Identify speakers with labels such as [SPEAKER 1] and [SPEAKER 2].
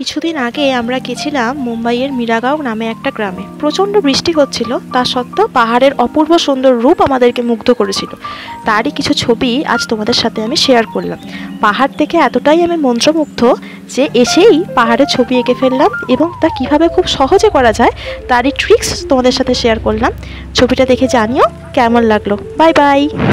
[SPEAKER 1] কিছুদিন আগে আমরা গেছিলাম মুম্বাইয়ের মিরাগাঁও নামে একটা গ্রামে। প্রচণ্ড বৃষ্টি হচ্ছিল, তা সত্ত্বেও পাহাড়ের অপূর্ব সুন্দর রূপ আমাদেরকে মুগ্ধ করেছিল। তারই কিছু ছবি আজ তোমাদের সাথে আমি শেয়ার করলাম। পাহাড় থেকে এতটাই আমি মন্ত্রমুগ্ধ যে এসেই পাহাড়ের ছবি এঁকে ফেললাম, এবং তা কিভাবে খুব সহজে করা যায় তারই ট্রিক্স তোমাদের সাথে শেয়ার করলাম। ছবিটা দেখে জানিও কেমন লাগলো। Bye by.